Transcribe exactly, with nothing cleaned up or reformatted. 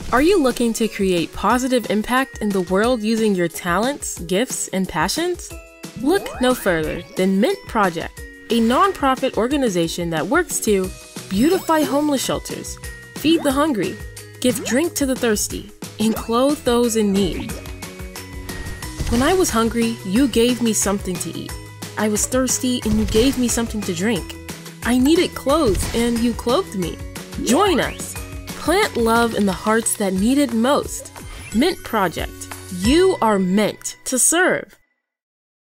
Are you looking to create positive impact in the world using your talents, gifts, and passions? Look no further than Mint Project, a non-profit organization that works to beautify homeless shelters, feed the hungry, give drink to the thirsty, and clothe those in need. When I was hungry, you gave me something to eat. I was thirsty, and you gave me something to drink. I needed clothes, and you clothed me. Join us. Plant love in the hearts that need it most. Mint Project. You are meant to serve.